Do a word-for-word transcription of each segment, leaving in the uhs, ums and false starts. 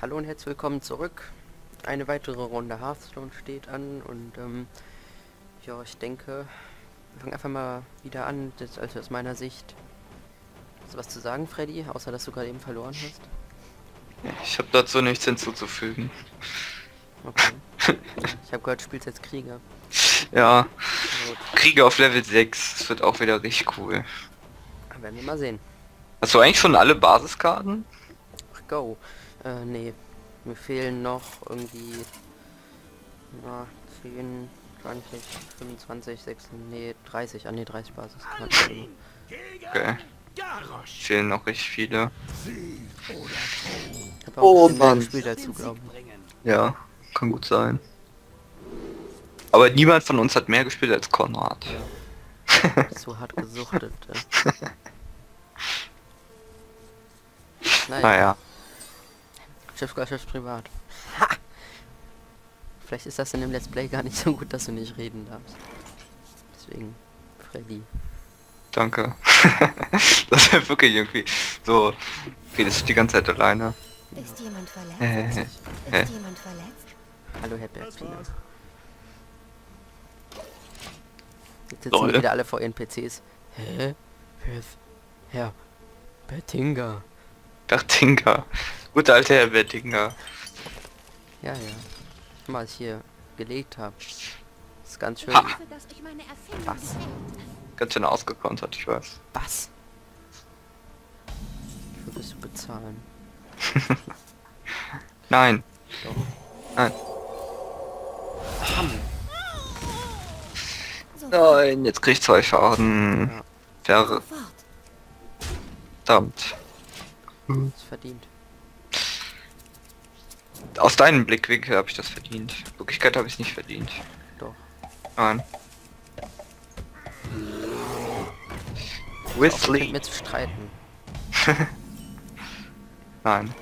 Hallo und herzlich willkommen zurück. Eine weitere Runde Hearthstone steht an und ähm, ja, ich denke, wir fangen einfach mal wieder an, das, also aus meiner Sicht. Hast du was zu sagen, Freddy? Außer, dass du gerade eben verloren hast? Ich habe dazu nichts hinzuzufügen. Okay. Ich habe gehört, du spielst jetzt Krieger. Ja, Na gut, Kriege auf Level sechs. Das wird auch wieder richtig cool. dann werden wir mal sehen. Hast du eigentlich schon alle Basiskarten? Ach, go. Äh, nee. Mir fehlen noch irgendwie... Na, zehn, zwanzig, fünfundzwanzig, sechsundzwanzig, nee, dreißig. Ah, nee, dreißig Basiskarten. Okay. Fehlen noch richtig viele. Ich habe auch Oh ein bisschen mehr Mann. gespielt als du, glauben. Ja, kann gut sein. Aber niemand von uns hat mehr gespielt als Konrad. So hart gesuchtet. Äh. Naja, Naja. Schiffsgleich privat. Ha! Vielleicht ist das in dem Let's Play gar nicht so gut, dass du nicht reden darfst. Deswegen, Freddy. Danke. Das wäre wirklich irgendwie so. Redest du die ganze Zeit alleine? Ist jemand verletzt? Äh, äh. Ist jemand verletzt? Hallo, Herr Bergfiner. Jetzt sitzen Lol. die wieder alle vor ihren P Cs. Hä? Wer ist Herr Bettinger? Bertinga. Guter alter Herr Bertinga. Ja, ja. Mal ich hier gelegt habe. Ist ganz schön. Ha. Für das ich meine Erfindung Was? Ganz schön ausgekontert, ich weiß. Was? Wofür wirst du bezahlen? Nein. Doch. Nein. Ham. Nein, jetzt krieg ich zwei Schaden. Ja. Verdammt. Sofort. Ist verdient. Aus deinem Blickwinkel habe ich das verdient. In Wirklichkeit habe ich es nicht verdient. Doch. Nein. Auch mit Whistly. mir zu streiten. Nein.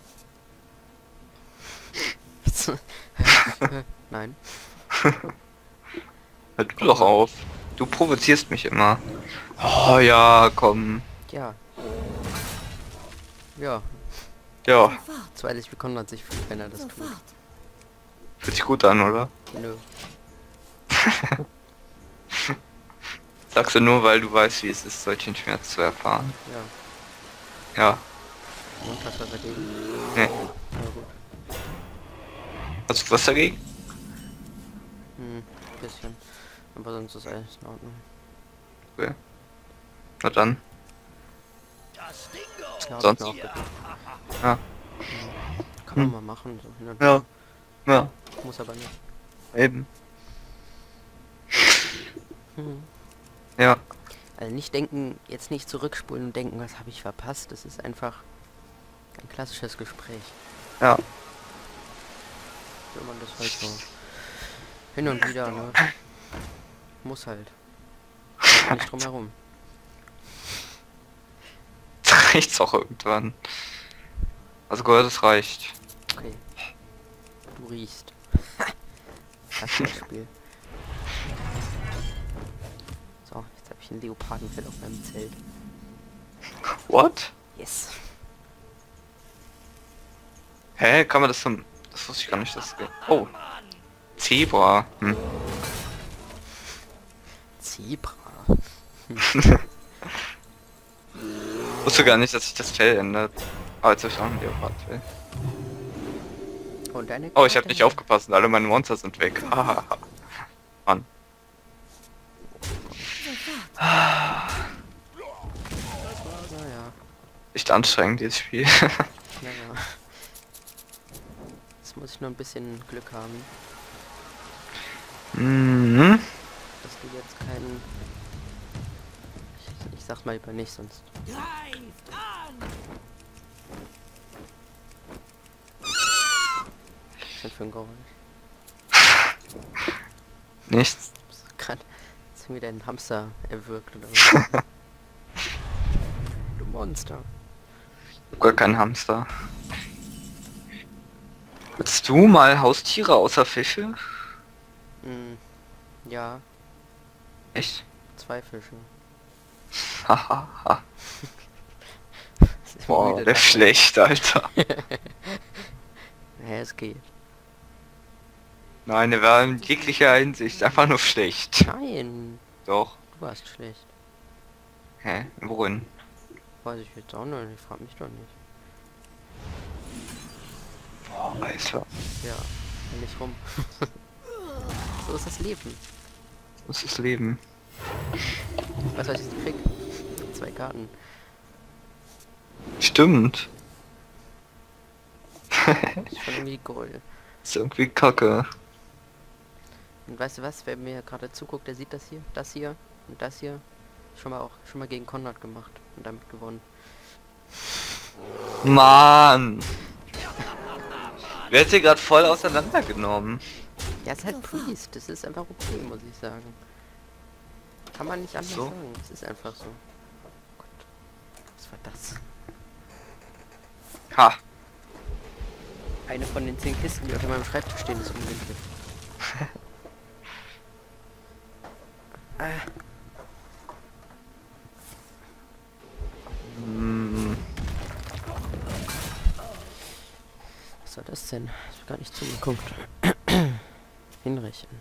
Nein. Hör du doch auf. Du provozierst mich immer. Oh ja, komm. Ja. Ja. Ja, Sofort. So ehrlich wie Konrad sich fühlt, wenn er das tut. Sofort. fühlt sich gut an, oder? Nö. Sagst du nur, weil du weißt, wie es ist, solchen Schmerz zu erfahren. Ja. Ja. Und hast du was dagegen? Nee. Na gut. Hast du was dagegen? Hm, bisschen. Aber sonst ist alles in Ordnung. Okay. Na dann. Ja, hab Sonst? ich mir auch gedacht. Ja. Kann man Hm. mal machen. So hin und Ja. Ja. her. Muss aber nicht. Eben. Hm. Ja. Also nicht denken, jetzt nicht zurückspulen und denken, was habe ich verpasst. Das ist einfach ein klassisches Gespräch. Ja. Wenn man das halt so hin und wieder, ne? Muss halt. Kann nicht drum herum. Reicht's auch irgendwann. Also gehört, es reicht. Okay. Du riechst. Das Spiel. So, jetzt habe ich ein Leopardenfell auf meinem Zelt. What? Yes. Hä, kann man das zum... Das wusste ich gar nicht, dass es geht. Oh. Zebra. Hm. Zebra. Wusste gar nicht, dass sich das Fell ändert. Aber jetzt habe ich auch ein Leopardfell. Und deine Oh, ich habe Karte? nicht aufgepasst und alle meine Monster sind weg. Hahaha. Mann. Naja, Echt anstrengend, dieses Spiel. naja. Jetzt muss ich nur ein bisschen Glück haben, Mhm. dass du jetzt keinen... Ich, ich sag mal lieber nicht, sonst... Was ist denn für ein Geräusch? Nichts. Gerade ist irgendwie dein Hamster erwürgt oder so. Du Monster. Ich hab gar keinen Hamster. Willst du mal Haustiere außer Fische? Hm, ja, Echt? zwei Fische. Hahaha. Das ist Boah, müde der Lachen. schlecht, Alter. es geht. Nein, er war in jeglicher Hinsicht einfach nur schlecht. Nein, Doch. du warst schlecht. Hä? Worin? Weiß ich jetzt auch noch nicht, frag mich doch nicht. Boah, Alter. Ja, renn nicht rum. So ist das Leben. Das ist das Leben. Weißt du, was ich jetzt krieg? Zwei Karten. Stimmt. Das ist schon irgendwie Gold. Ist irgendwie kacke. Und weißt du was, wer mir gerade zuguckt, der sieht das hier, das hier und das hier. Schon mal auch schon mal gegen Konrad gemacht und damit gewonnen. Mann! Wer hat hier gerade voll auseinandergenommen? Ja, ist halt Priest, das ist einfach okay, muss ich sagen. Kann man nicht anders So. sagen, es ist einfach so. Oh Gott. Was war das? Ha! Eine von den zehn Kisten, die unter meinem Schreibtisch stehen, ist umgekippt. Ah. Hm, Was war das denn? Ich hab gar nicht zugeguckt. Hinrichten.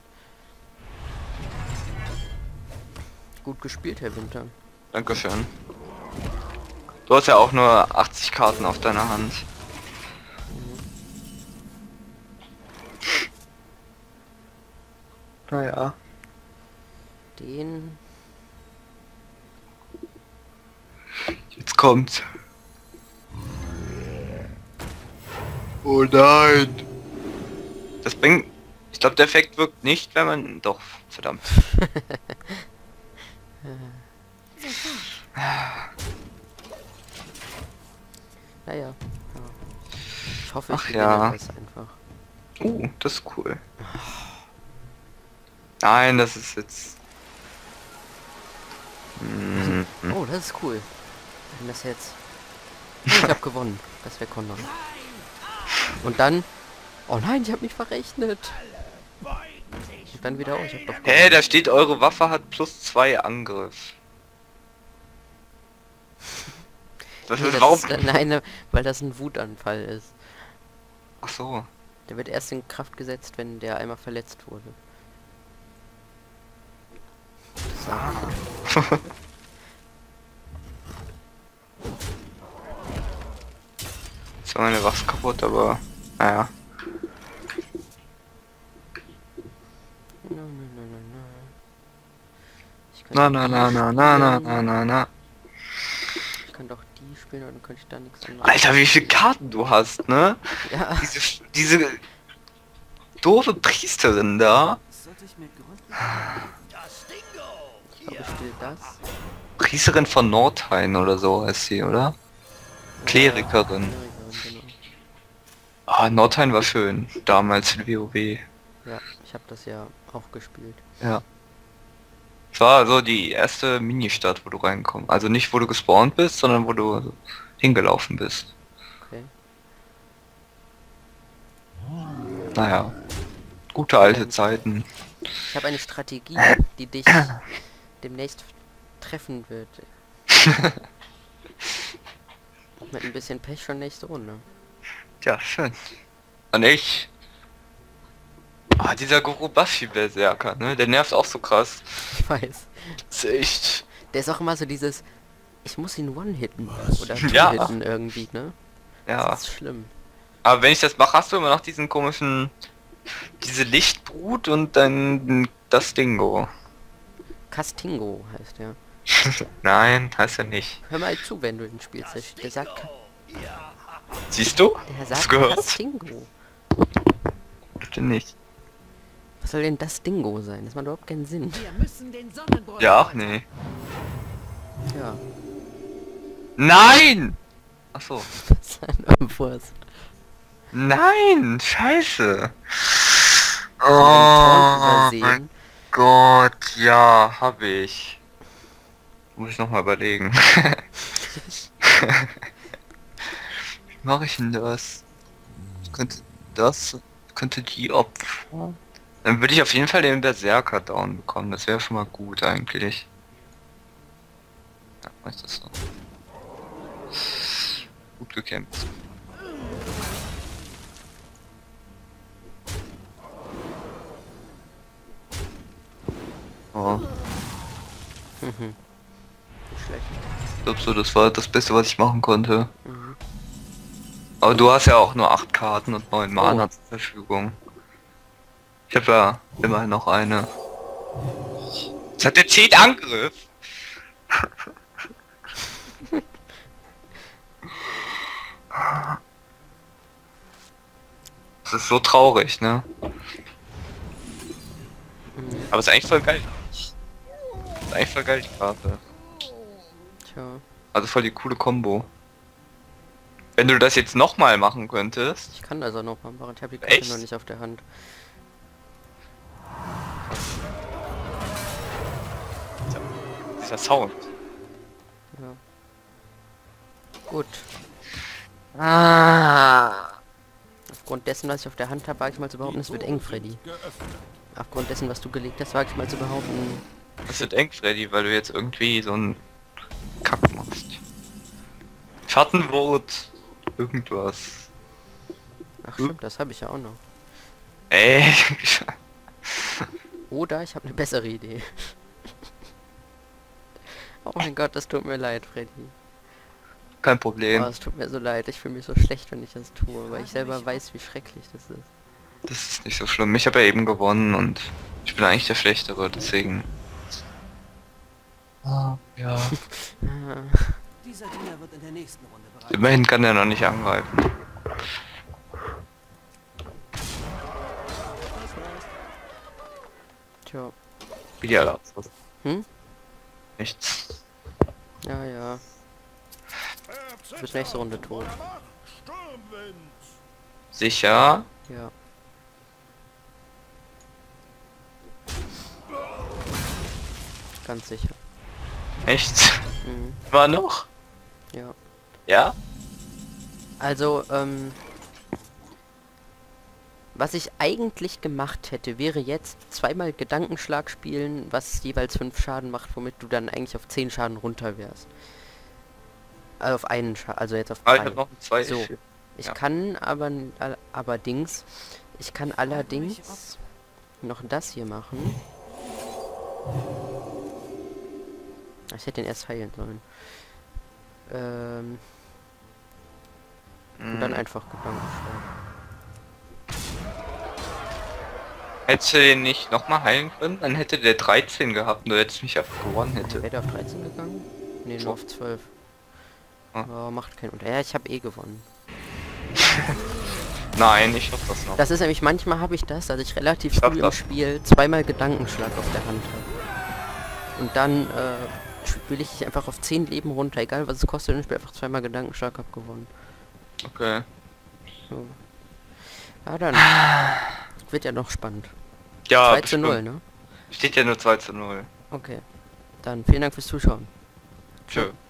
Gut gespielt, Herr Winter. Dankeschön. Du hast ja auch nur achtzig Karten auf deiner Hand. Naja. Den... Jetzt kommt's. Oh nein! Das bringt... Ich glaube, der Effekt wirkt nicht, wenn man... Doch, verdammt. Naja. Ja. Ich hoffe, ich Ach gewinne ja. das einfach. Uh, das ist cool. Nein, das ist jetzt... Hm, Oh, das ist cool. Wenn das jetzt... Oh, ich hab gewonnen. Das wäre Konrad. Und dann... Oh nein, ich habe mich verrechnet. Und dann wieder... Oh, ich hab doch gewonnen. Hä, da steht, eure Waffe hat plus zwei Angriff. Das Nee, ist das warum... ist dann eine, weil das ein Wutanfall ist. Ach so. Der wird erst in Kraft gesetzt, wenn der einmal verletzt wurde. So. Jetzt war meine Waffe kaputt, aber... Naja. Na, na, na, na, na. Ich kann Na doch na die na na na na spielen. na na na. Ich kann doch die spielen, und dann könnte ich da nichts anderes. Alter, wie viele Karten du hast, ne? Ja, Diese, diese doofe Priesterin da. ich glaube, ich spiele das. Priesterin von Nordhain oder so heißt sie, oder? Klerikerin. Ja, genau. Ah, Nordhain war schön. Damals in WoW. Ja, ich habe das ja auch gespielt. Ja. Es war so die erste Ministadt, wo du reinkommst. Also nicht, wo du gespawnt bist, sondern wo du hingelaufen bist. Okay. Naja. Gute alte Zeiten. Ich habe eine Strategie, die dich demnächst treffen wird. Mit ein bisschen Pech schon nächste Runde. Ja, schön. Und ich. Ah, dieser Gurubashi Berserker, ne? Der nervt auch so krass. Ich weiß. Das ist echt. Der ist auch immer so dieses... Ich muss ihn one-hitten. Oder Ja. two-hitten irgendwie, ne? Ja. Das ist schlimm. Aber wenn ich das mache, hast du immer noch diesen komischen... Diese Lichtbrut und dann das Dingo. Castingo heißt der. Nein, heißt er nicht. Hör mal zu, wenn du ihn spielst. Der, der sagt... Ka- Siehst du? Der Hast sagt du gehört? Castingo. Bitte nicht. Was soll denn das Dingo sein? Das macht überhaupt keinen Sinn. Wir müssen den Sonnenbrand. Ja, ach nee. Ja. Nein! Ach so. Das ist ein Umwurst. Nein, scheiße. Oh, Oh übersehen. mein Gott, ja, hab ich. Muss ich noch mal überlegen. Wie mache ich denn das? Ich könnte das, könnte die opfern. Dann würde ich auf jeden Fall den Berserker down bekommen. Das wäre schon mal gut eigentlich. Ja, mach ich das so. Gut gekämpft. Oh, Mhm. Nicht schlecht. ich glaube so, das war das Beste, was ich machen konnte. Mhm. Aber du hast ja auch nur acht Karten und neun Mana Oh. zur Verfügung. Ich habe ja immerhin noch eine. Jetzt hat der zehn Angriff. Das ist so traurig, ne? Mhm. Aber ist eigentlich voll geil. Ist eigentlich voll geil, die Karte. Tja. Also voll die coole Kombo. Wenn du das jetzt nochmal machen könntest. Ich kann das auch noch mal machen. Ich habe die Karte Echt? noch nicht auf der Hand. Dieser Sound. Ja. Gut. Ah. Aufgrund dessen, was ich auf der Hand habe, wage ich mal zu behaupten, es wird eng, Freddy. Aufgrund dessen, was du gelegt hast, wage ich mal zu behaupten. Das wird eng, Freddy, weil du jetzt irgendwie so einen Kack machst. Schattenwort. Irgendwas. Ach stimmt, das habe ich ja auch noch. Ey. Oder ich habe eine bessere Idee. Oh mein Gott, das tut mir leid, Freddy. Kein Oh, Problem. es tut mir so leid. Ich fühle mich so schlecht, wenn ich das tue, weil ich selber weiß, wie schrecklich das ist. Das ist nicht so schlimm. Ich habe ja eben gewonnen und ich bin eigentlich der Schlechtere, deswegen. Ah, ja. Ah, Dieser Diener wird in der nächsten Runde bereit. Immerhin kann er noch nicht angreifen. tja. Wie die alle aus. Hm? Nichts. Ja, ja. Du bist nächste Runde tot. Sicher? Ja. Ganz sicher. Echt? Mhm. War noch? Ja. Ja? Also, ähm... was ich eigentlich gemacht hätte, wäre jetzt zweimal Gedankenschlag spielen, was jeweils fünf Schaden macht, womit du dann eigentlich auf zehn Schaden runter wärst. Also auf einen Schaden, also jetzt auf Ah, ich drei. habe noch zwei. So. Ich Ja. kann aber all- allerdings, ich kann allerdings noch das hier machen. Ich hätte den erst heilen sollen. Ähm, und dann Mhm. einfach Gedankenschlag. Hättest du den nicht nochmal heilen können, dann hätte der dreizehn gehabt und du hättest mich einfach gewonnen hätte. Wäre der auf dreizehn gegangen? Ne, nur auf zwölf. Ah. Oh, macht keinen Unterschied. Ja, ich habe eh gewonnen. Nein, ich hoffe das noch. Das ist nämlich, manchmal habe ich das, dass ich relativ Ich hab früh im das. Spiel zweimal Gedankenschlag auf der Hand habe. Und dann äh, spiele ich einfach auf zehn Leben runter, egal was es kostet, und ich spiele einfach zweimal Gedankenschlag, hab gewonnen. Okay. So. Ja, dann. Wird ja noch spannend. Ja, zwei zu null, bestimmt. ne? Steht ja nur zwei zu null. Okay. Dann vielen Dank fürs Zuschauen. Tschö.